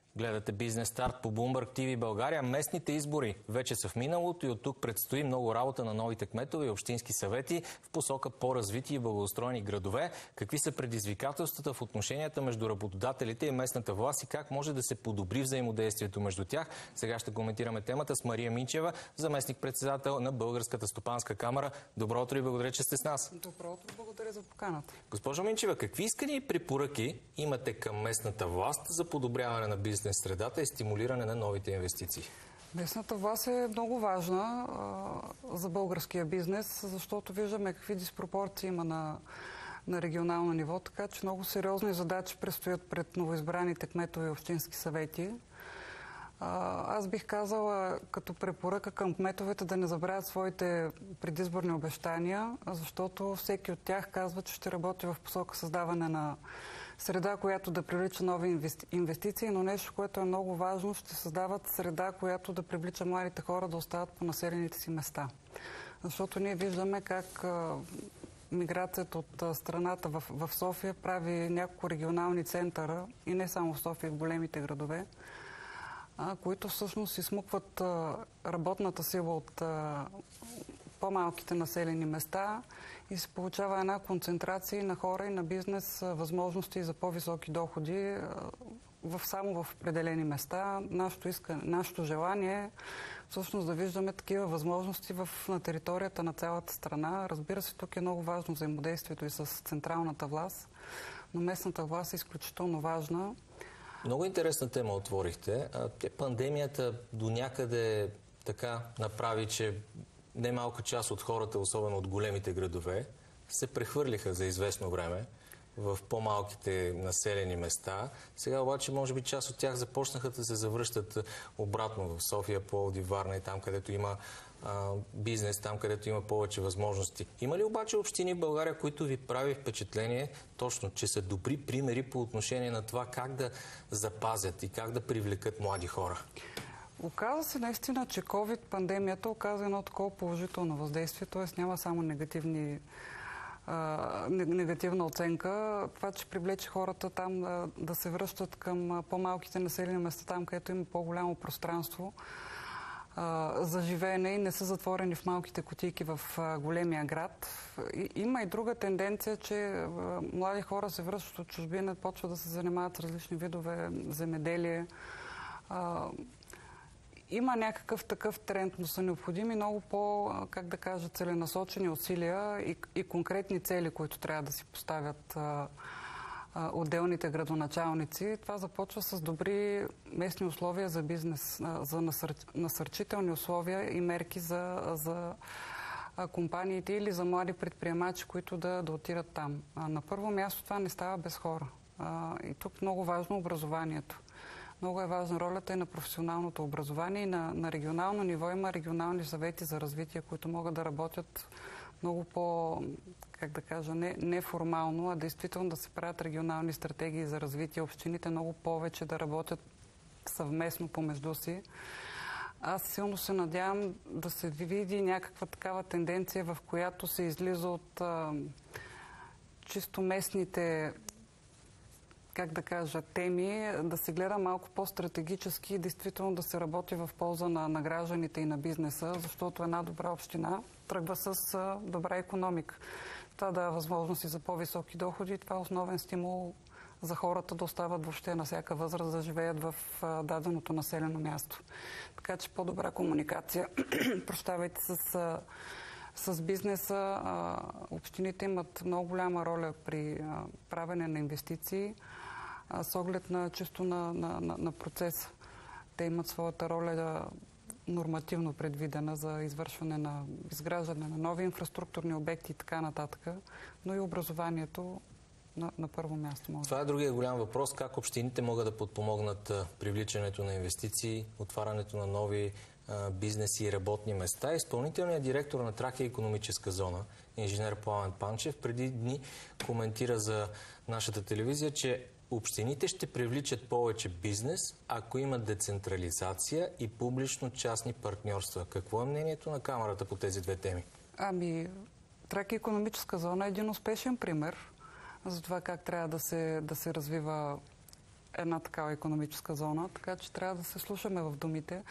Гледате Бизнес старт по Bloomberg TV България. Местните избори вече са в миналото и от тук предстои много работа на новите кметове и общински съвети в посока по-развити и благоустроени градове. Какви са предизвикателствата в отношенията между работодателите и местната власт и как може да се подобри взаимодействието между тях? Сега ще коментираме темата с Мария Минчева, заместник-председател на Българската стопанска камара. Добро утро и благодаря, че сте с нас. Добро утро, благодаря за поканата. Госпожо Минчева, какви искани и препоръки имате към местната власт за подобряване на бизнес средата и стимулиране на новите инвестиции? Местната власт е много важна за българския бизнес, защото виждаме какви диспропорции има на регионално ниво, така че много сериозни задачи предстоят пред новоизбраните кметове и общински съвети. Аз бих казала като препоръка към кметовете да не забравят своите предизборни обещания, защото всеки от тях казва, че ще работи в посока създаване на среда, която да привлича нови инвестиции, но нещо, което е много важно, ще създават среда, която да привлича младите хора да остават по населените си места. Защото ние виждаме как миграцията от страната в София прави няколко регионални центъра и не само в София, в големите градове, които всъщност изсмукват работната сила от по-малките населени места и се получава една концентрация на хора и на бизнес възможности за по-високи доходи само в определени места. Нашето желание е всъщност да виждаме такива възможности на територията на цялата страна. Разбира се, тук е много важно взаимодействието и с централната власт, но местната власт е изключително важна. Много интересна тема отворихте. Пандемията до някъде така направи, че немалка част от хората, особено от големите градове, се прехвърлиха за известно време в по-малките населени места. Сега обаче, може би, част от тях започнаха да се завръщат обратно в София, Пловдив, Варна и там, където има бизнес, там, където има повече възможности. Има ли обаче общини в България, които ви прави впечатление точно, че са добри примери по отношение на това как да запазят и как да привлекат млади хора? Оказва се наистина, че COVID-пандемията оказа едно такова положително въздействие, т.е. няма само негативна оценка. Това, че привлече хората там да се връщат към по-малките населени места, там, където има по-голямо пространство за живеене и не са затворени в малките кутийки в големия град. Има и друга тенденция, че млади хора се връщат от чужбина, почват да се занимават с различни видове земеделие. Има някакъв такъв тренд, но са необходими много целенасочени усилия и конкретни цели, които трябва да си поставят отделните градоначалници. Това започва с добри местни условия за бизнес, за насърчителни условия и мерки за компаниите или за млади предприемачи, които да отидат там. На първо място това не става без хора. И тук много важно образованието. Много е важна ролята и на професионалното образование и на регионално ниво. Има регионални съвети за развитие, които могат да работят много неформално, а действително да се правят регионални стратегии за развитие. Общините много повече да работят съвместно помежду си. Аз силно се надявам да се види някаква такава тенденция, в която се излиза от чисто местните теми, да се гледа малко по-стратегически и действително да се работи в полза на гражданите и на бизнеса, защото една добра община тръгва с добра икономика. Това дава възможности за по-високи доходи и това е основен стимул за хората да остават въобще на всяка възраст да живеят в даденото населено място. Така че по-добра комуникация, с бизнеса. Общините имат много голяма роля при правене на инвестиции с оглед на чисто на процеса. Те имат своята роля нормативно предвидена за извършване на изграждане на нови инфраструктурни обекти и така нататък, но и образованието на първо място може. Това е другия голям въпрос. Как общините могат да подпомогнат привличането на инвестиции, отварянето на нови бизнеси и работни места. Изпълнителният директор на Тракия икономическа зона, инженер Пламен Панчев, преди дни коментира за нашата телевизия, че общините ще привличат повече бизнес, ако има децентрализация и публично-частни партньорства. Какво е мнението на Камарата по тези две теми? Тракия икономическа зона е един успешен пример за това как трябва да се развива една такава икономическа зона, така че трябва да се слушаме в думите.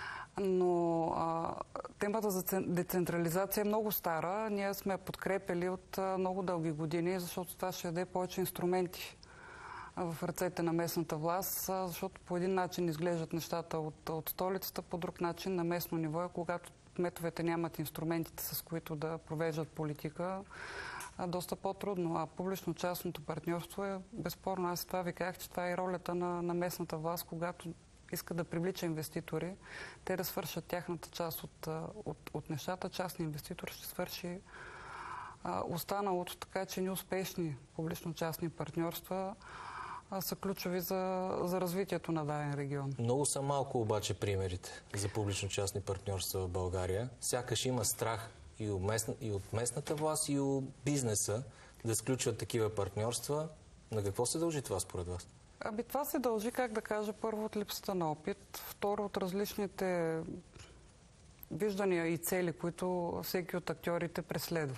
Но темата за децентрализация е много стара. Ние сме подкрепили от много дълги години, защото това ще даде повече инструменти в ръцете на местната власт, защото по един начин изглеждат нещата от столицата, по друг начин на местно ниво, когато кметовете нямат инструментите, с които да провеждат политика, доста по-трудно. А публично-частното партньорство е безспорно. Аз това ви казах, че това е и ролята на местната власт, когато иска да привлича инвеститори, те да свършат тяхната част от нещата. Частни инвеститор ще свърши останалото, така че неуспешни публично-частни партньорства са ключови за развитието на даден регион. Много са малко обаче примерите за публично-частни партньорства в България. Сякаш има страх и от местната власт, и от бизнеса да сключват такива партньорства. На какво се дължи това според вас? Това се дължи, как да кажа, първо от липсата на опит, второ от различните виждания и цели, които всеки от актьорите преследва.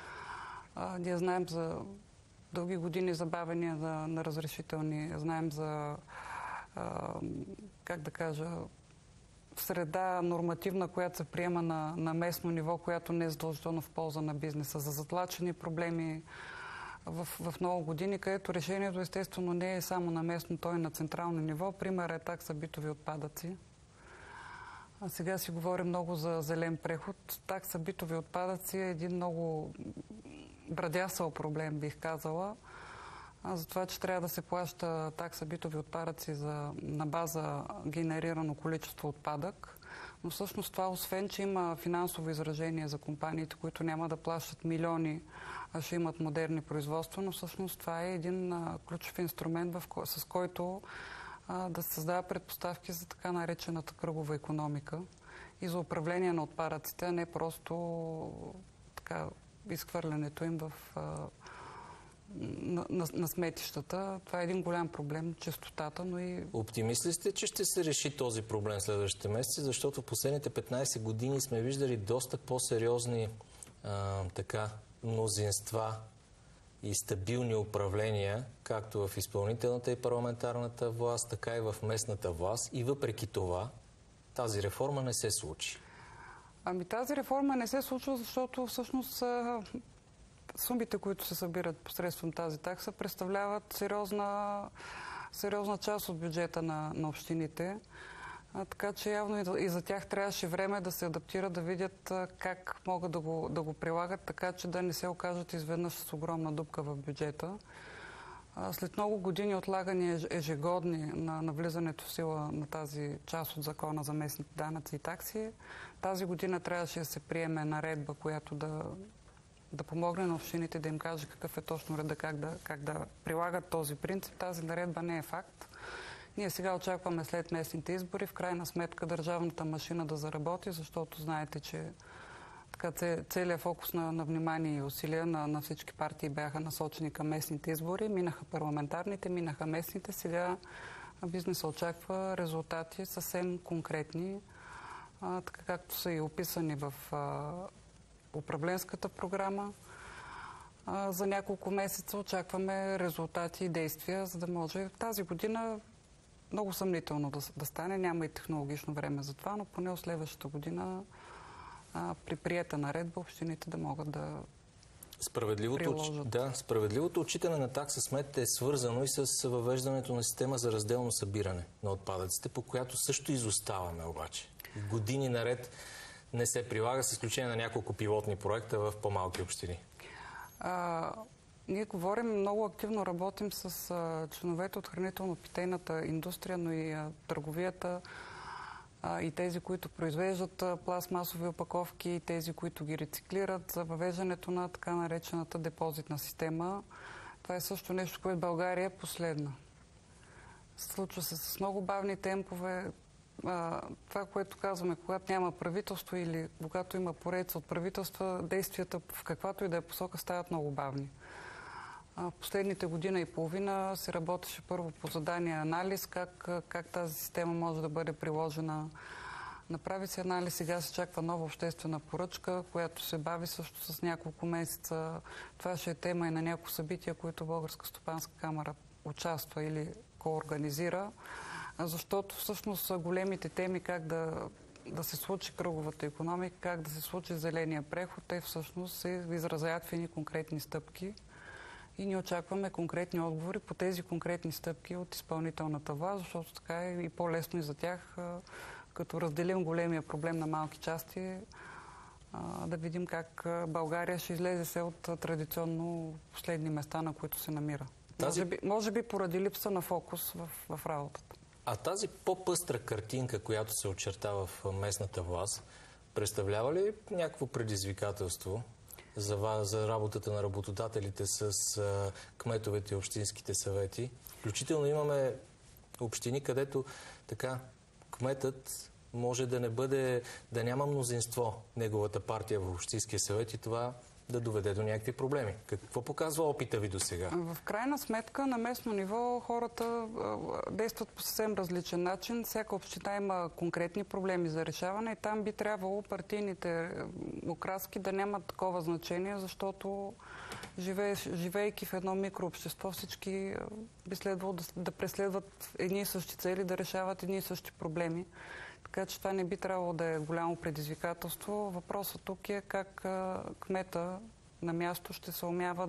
Ние знаем за дълги години забавения на разрешителни, знаем за, как да кажа, среда нормативна, която се приема на местно ниво, която не е задължително в полза на бизнеса, за затлачени проблеми в много години, където решението естествено не е само на местно, то и на централно ниво. Пример е такса битови отпадъци. А сега си говорим много за зелен преход. Такса битови отпадъци е един много брадясъл проблем, бих казала. За това, че трябва да се плаща такса битови отпадъци на база генерирано количество отпадък. Но всъщност това, освен че има финансово изражение за компаниите, които няма да плащат милиони, а ще имат модерни производства, но всъщност това е един ключов инструмент, с който да се създава предпоставки за така наречената кръгова икономика и за управление на отпадъците, а не просто така изхвърлянето им на сметищата. Това е един голям проблем, честотата, но и... Оптимист ли сте, че ще се реши този проблем следващите месеци? Защото в последните 15 години сме виждали доста по-сериозни мнозинства и стабилни управления, както в изпълнителната и парламентарната власт, така и в местната власт. И въпреки това, тази реформа не се случи. Тази реформа не се случва, защото всъщност сумите, които се събират посредством тази такса, представляват сериозна част от бюджета на общините. Така че явно и за тях трябваше време да се адаптират, да видят как могат да го прилагат, така че да не се окажат изведнъж с огромна дупка в бюджета. След много години отлагани ежегодни на влизането в сила на тази част от закона за местните данъци и такси, тази година трябваше да се приеме наредба, която да помогне на общините, да им каже какъв е точно реда, как да прилагат този принцип. Тази наредба не е факт. Ние сега очакваме след местните избори, в крайна сметка държавната машина да заработи, защото знаете, че целият фокус на внимание и усилия на всички партии бяха насочени към местните избори. Минаха парламентарните, минаха местните. Сега бизнесът очаква резултати съвсем конкретни, така както са и описани в управленската програма. За няколко месеца очакваме резултати и действия, за да може тази година много съмнително да стане. Няма и технологично време за това, но поне от следващата година при приета наредба общините да могат да приложат. Справедливото отчитане на такса смет е свързано и с въвеждането на система за разделно събиране на отпадъците, по която също изоставаме обаче. Години наред не се прилага, с изключение на няколко пилотни проекта в по-малки общини. Ние говорим, много активно работим с членовете от хранително-питейната индустрия, но и търговията, и тези, които произвеждат пластмасови опаковки, и тези, които ги рециклират, за въвеждането на така наречената депозитна система. Това е също нещо, което в България е последна. Случва се с много бавни темпове. Това, което казваме, когато няма правителство или когато има поредица от правителства, действията в каквато и да е посока стават много бавни. В последните година и половина се работеше първо по задание анализ, как тази система може да бъде приложена. Направи се анализ, сега се чаква нова обществена поръчка, която се бави също с няколко месеца. Това ще е тема и на няколко събития, които Българска стопанска камара участва или коорганизира, защото всъщност големите теми как да се случи кръговата икономика, как да се случи зеления преход, те всъщност се изразяват в едни конкретни стъпки и ние очакваме конкретни отговори по тези конкретни стъпки от изпълнителната власт, защото така е и по-лесно и за тях, като разделим големия проблем на малки части, да видим как България ще излезе се от традиционно последни места, на които се намира. Може би поради липса на фокус в работата. А тази по-пъстра картинка, която се очертава в местната власт, представлява ли някакво предизвикателство за работата на работодателите с кметовете и общинските съвети? Включително имаме общини, където така кметът може да няма мнозинство неговата партия в общинския съвет и това да доведе до някакви проблеми. Какво показва опита ви до сега? В крайна сметка на местно ниво хората действат по съвсем различен начин. Всяка община има конкретни проблеми за решаване и там би трябвало партийните окраски да нямат такова значение, защото живеейки в едно микрообщество, всички би следвало да преследват едни и същи цели, да решават едни и същи проблеми. Така че това не би трябвало да е голямо предизвикателство. Въпросът тук е как кмета на място ще се умява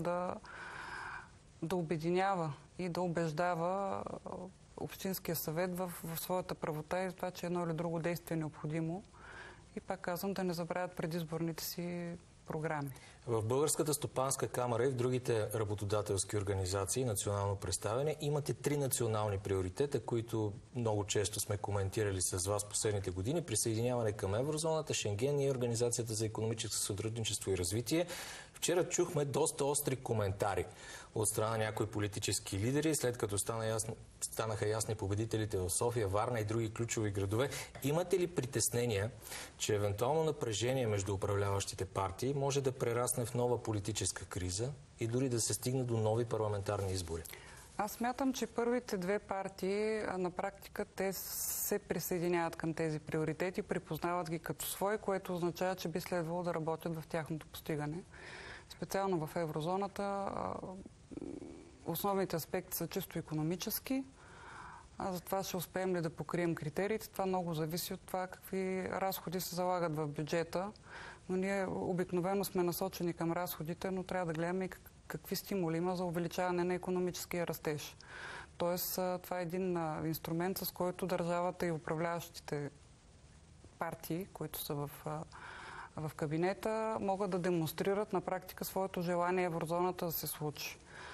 да обединява и да убеждава Общинския съвет в своята правота и за това, че едно или друго действие е необходимо. И пак казвам, да не забравят предизборните си програми. В Българската стопанска камара и в другите работодателски организации, национално представяне, имате 3 национални приоритета, които много често сме коментирали с вас последните години. Присъединяване към еврозоната, Шенген и Организацията за икономическо сътрудничество и развитие. Вчера чухме доста остри коментари от страна на някои политически лидери, след като станаха ясни победителите в София, Варна и други ключови градове. Имате ли притеснения, че евентуално напрежение между управляващите партии може да прерасне в нова политическа криза и дори да се стигне до нови парламентарни избори? Аз смятам, че първите 2 партии на практика те се присъединяват към тези приоритети, припознават ги като свои, което означава, че би следвало да работят в тяхното постигане. Специално в еврозоната основните аспекти са чисто икономически. Затова ще успеем ли да покрием критериите. Това много зависи от това какви разходи се залагат в бюджета. Но ние обикновено сме насочени към разходите, но трябва да гледаме и какви стимули има за увеличаване на икономическия растеж. Тоест, това е един инструмент, с който държавата и управляващите партии, които са в кабинета, могат да демонстрират на практика своето желание еврозоната да се случи.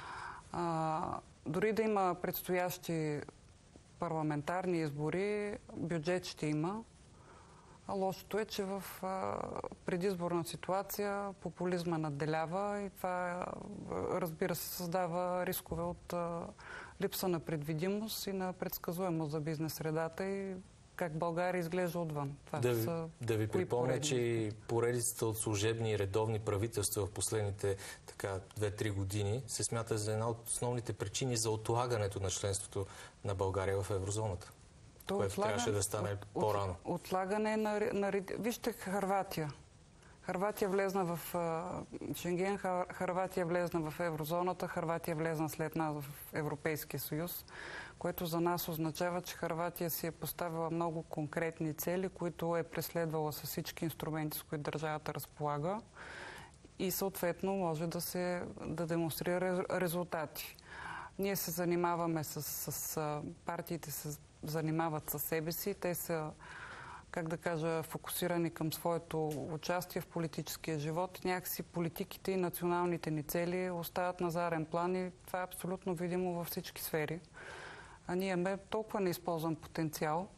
Дори да има предстоящи парламентарни избори, бюджет ще има. Лошото е, че в предизборна ситуация популизма надделява и това, разбира се, създава рискове от липса на предвидимост и на предсказуемост за бизнес средата и как България изглежда отвън. Да ви припомня, че и поредицата от служебни и редовни правителства в последните 2-3 години се смята за една от основните причини за отлагането на членството на България в еврозоната. Което трябваше да стане по-рано. Отлагане на... Вижте Хърватия. Хърватия влезна в Шенген, Хърватия влезна в еврозоната, Хърватия влезна след нас в Европейския съюз, което за нас означава, че Хърватия си е поставила много конкретни цели, които е преследвала с всички инструменти, с които държавата разполага и съответно може да демонстрира резултати. Ние се занимаваме с партиите, се занимават със себе си. Те са, как да кажа, фокусирани към своето участие в политическия живот. Някакси политиките и националните ни цели остават на заден план и това е абсолютно видимо във всички сфери. А ние имаме толкова неизползван потенциал.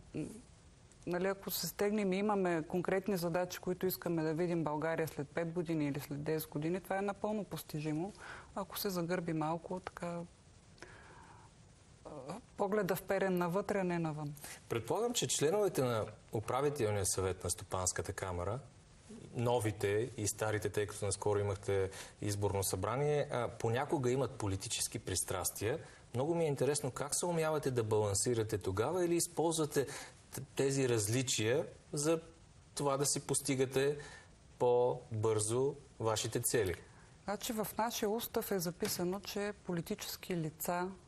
Ако се стегнем и имаме конкретни задачи, които искаме да видим България след 5 години или след 10 години, това е напълно постижимо. Ако се загърби малко, така погледа вперен навътре, не навън. Предполагам, че членовете на управителния съвет на Стопанската камара, новите и старите, тъй като наскоро имахте изборно събрание, понякога имат политически пристрастия. Много ми е интересно как се умявате да балансирате тогава или използвате тези различия за това да си постигате по-бързо вашите цели? Значи в нашия устав е записано, че политически лица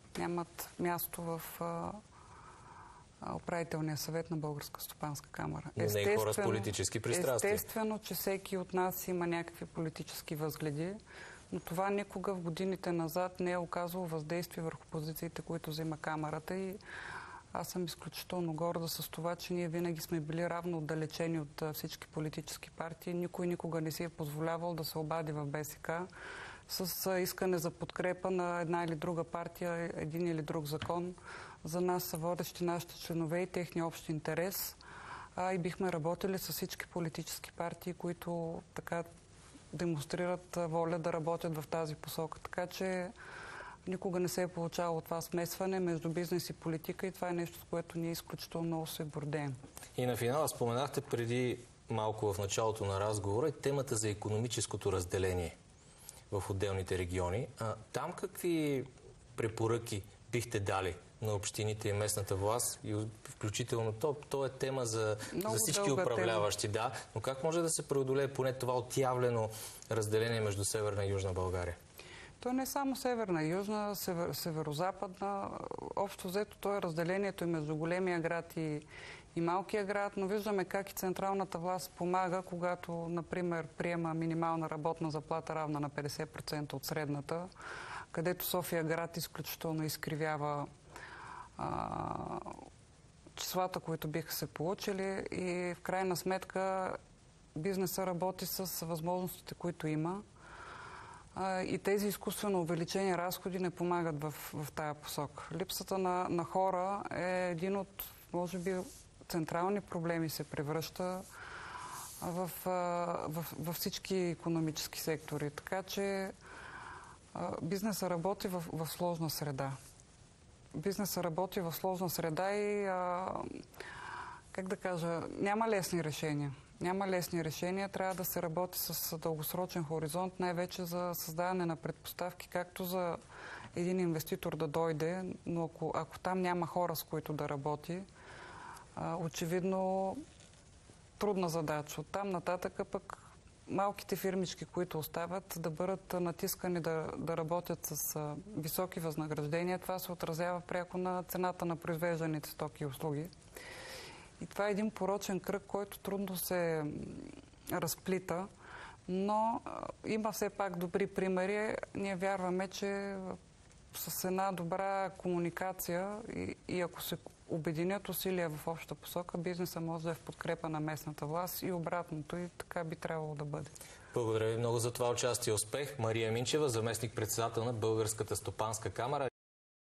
нямат място в управителния съвет на Българска стопанска камара. Но не и хора с политически пристрастия. Естествено, че всеки от нас има някакви политически възгледи, но това никога в годините назад не е оказало въздействие върху позициите, които взима камарата, и аз съм изключително горда с това, че ние винаги сме били равно отдалечени от всички политически партии. Никой никога не си е позволявал да се обади в БСК с искане за подкрепа на една или друга партия, един или друг закон. За нас са водещи нашите членове и техния общ интерес. И бихме работили с всички политически партии, които така демонстрират воля да работят в тази посока. Така че никога не се е получавало това смесване между бизнес и политика, и това е нещо, с което ние изключително много се гордеем. И на финала споменахте преди малко в началото на разговора и темата за икономическото разделение в отделните региони. Там какви препоръки бихте дали на общините и местната власт, и включително то е тема за всички управляващи, да, но как може да се преодолее поне това отявлено разделение между Северна и Южна България? То не е само северна, южна, северо-западна. Общо взето то е разделението и между големия град и малкия град, но виждаме как и централната власт помага, когато, например, приема минимална работна заплата равна на 50% от средната, където София град изключително изкривява числата, които биха се получили, и в крайна сметка бизнеса работи с възможностите, които има. И тези изкуствено увеличени разходи не помагат в тая посока. Липсата на хора е един от, може би, централни проблеми, се превръща във всички икономически сектори. Така че бизнесът работи в сложна среда. Бизнесът работи в сложна среда и, как да кажа, няма лесни решения. Няма лесни решения, трябва да се работи с дългосрочен хоризонт, най-вече за създаване на предпоставки, както за един инвеститор да дойде, но ако там няма хора, с които да работи, очевидно трудна задача. Оттам нататък пък малките фирмички, които остават, да бъдат натискани да работят с високи възнаграждения, това се отразява пряко на цената на произвежданите стоки и услуги. И това е един порочен кръг, който трудно се разплита, но има все пак добри примери. Ние вярваме, че с една добра комуникация и ако се обединят усилия в обща посока, бизнеса може да е в подкрепа на местната власт и обратното, и така би трябвало да бъде. Благодаря ви много за това участие. Успех! Мария Минчева, заместник-председател на Българската стопанска камара.